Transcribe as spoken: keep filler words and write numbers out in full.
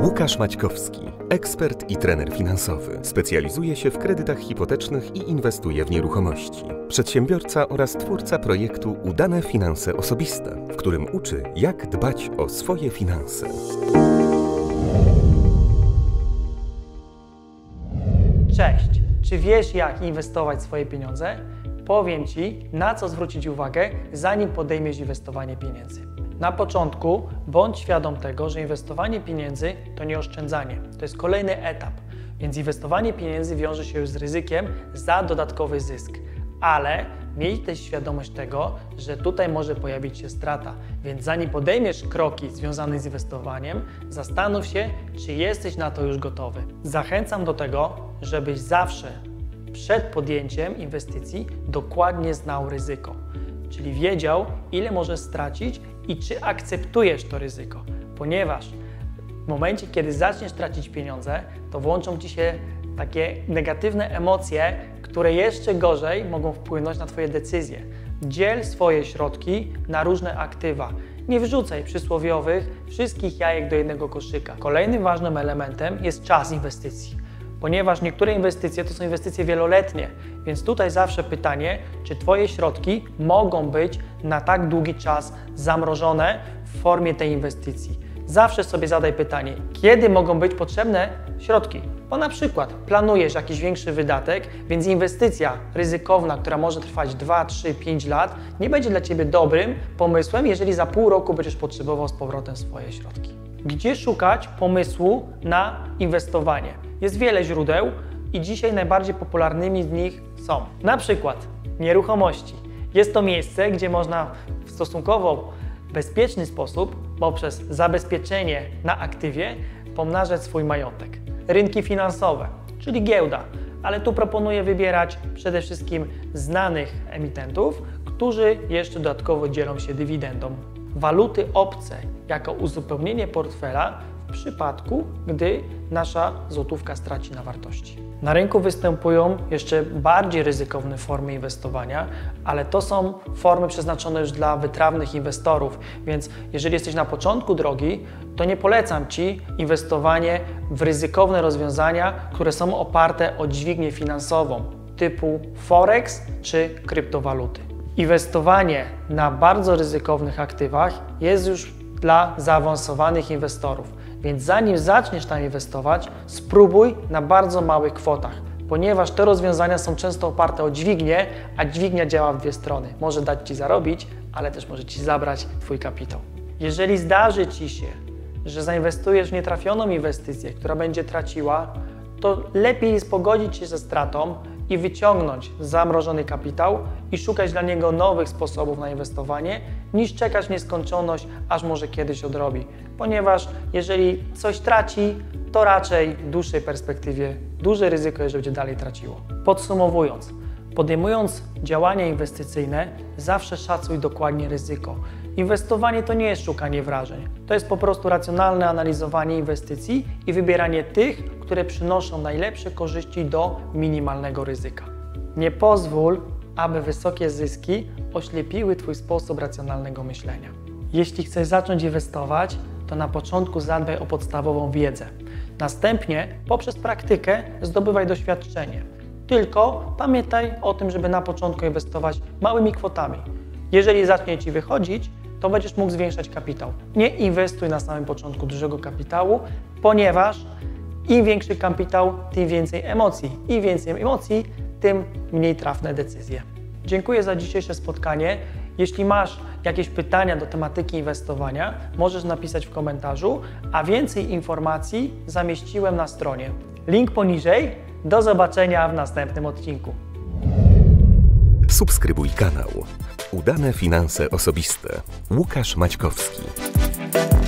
Łukasz Maćkowski, ekspert i trener finansowy. Specjalizuje się w kredytach hipotecznych i inwestuje w nieruchomości. Przedsiębiorca oraz twórca projektu Udane Finanse Osobiste, w którym uczy, jak dbać o swoje finanse. Cześć! Czy wiesz, jak inwestować swoje pieniądze? Powiem Ci, na co zwrócić uwagę, zanim podejmiesz inwestowanie pieniędzy. Na początku bądź świadom tego, że inwestowanie pieniędzy to nie oszczędzanie. To jest kolejny etap, więc inwestowanie pieniędzy wiąże się już z ryzykiem za dodatkowy zysk. Ale miej też świadomość tego, że tutaj może pojawić się strata, więc zanim podejmiesz kroki związane z inwestowaniem, zastanów się, czy jesteś na to już gotowy. Zachęcam do tego, żebyś zawsze przed podjęciem inwestycji dokładnie znał ryzyko, czyli wiedział, ile możesz stracić i czy akceptujesz to ryzyko, ponieważ w momencie, kiedy zaczniesz tracić pieniądze, to włączą Ci się takie negatywne emocje, które jeszcze gorzej mogą wpłynąć na Twoje decyzje. Dziel swoje środki na różne aktywa. Nie wrzucaj przysłowiowych wszystkich jajek do jednego koszyka. Kolejnym ważnym elementem jest czas inwestycji, ponieważ niektóre inwestycje to są inwestycje wieloletnie, więc tutaj zawsze pytanie, czy Twoje środki mogą być na tak długi czas zamrożone w formie tej inwestycji. Zawsze sobie zadaj pytanie, kiedy mogą być potrzebne środki, bo na przykład planujesz jakiś większy wydatek, więc inwestycja ryzykowna, która może trwać dwa, trzy, pięć lat, nie będzie dla Ciebie dobrym pomysłem, jeżeli za pół roku będziesz potrzebował z powrotem swoje środki. Gdzie szukać pomysłu na inwestowanie? Jest wiele źródeł i dzisiaj najbardziej popularnymi z nich są na przykład nieruchomości. Jest to miejsce, gdzie można w stosunkowo bezpieczny sposób poprzez zabezpieczenie na aktywie pomnażać swój majątek. Rynki finansowe, czyli giełda, ale tu proponuję wybierać przede wszystkim znanych emitentów, którzy jeszcze dodatkowo dzielą się dywidendą. Waluty obce jako uzupełnienie portfela w przypadku, gdy nasza złotówka straci na wartości. Na rynku występują jeszcze bardziej ryzykowne formy inwestowania, ale to są formy przeznaczone już dla wytrawnych inwestorów, więc jeżeli jesteś na początku drogi, to nie polecam Ci inwestowanie w ryzykowne rozwiązania, które są oparte o dźwignię finansową typu Forex czy kryptowaluty. Inwestowanie na bardzo ryzykownych aktywach jest już dla zaawansowanych inwestorów. Więc zanim zaczniesz tam inwestować, spróbuj na bardzo małych kwotach, ponieważ te rozwiązania są często oparte o dźwignię, a dźwignia działa w dwie strony. Może dać Ci zarobić, ale też może Ci zabrać Twój kapitał. Jeżeli zdarzy Ci się, że zainwestujesz w nietrafioną inwestycję, która będzie traciła, to lepiej jest pogodzić się ze stratą i wyciągnąć zamrożony kapitał i szukać dla niego nowych sposobów na inwestowanie, niż czekać w nieskończoność, aż może kiedyś odrobi. Ponieważ jeżeli coś traci, to raczej w dłuższej perspektywie duże ryzyko jest, że będzie dalej traciło. Podsumowując, podejmując działania inwestycyjne, zawsze szacuj dokładnie ryzyko. Inwestowanie to nie jest szukanie wrażeń. To jest po prostu racjonalne analizowanie inwestycji i wybieranie tych, które przynoszą najlepsze korzyści do minimalnego ryzyka. Nie pozwól, aby wysokie zyski oślepiły Twój sposób racjonalnego myślenia. Jeśli chcesz zacząć inwestować, to na początku zadbaj o podstawową wiedzę. Następnie poprzez praktykę zdobywaj doświadczenie. Tylko pamiętaj o tym, żeby na początku inwestować małymi kwotami. Jeżeli zacznie Ci wychodzić, to będziesz mógł zwiększać kapitał. Nie inwestuj na samym początku dużego kapitału, ponieważ im większy kapitał, tym więcej emocji. Im więcej emocji, tym mniej trafne decyzje. Dziękuję za dzisiejsze spotkanie. Jeśli masz jakieś pytania do tematyki inwestowania, możesz napisać w komentarzu, a więcej informacji zamieściłem na stronie. Link poniżej. Do zobaczenia w następnym odcinku. Subskrybuj kanał. Udane Finanse Osobiste. Łukasz Maćkowski.